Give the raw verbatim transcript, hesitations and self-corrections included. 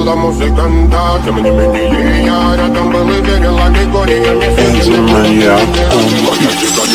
играла музыканта. Тем не менее я рядом был и верила, не горе, я не сидел.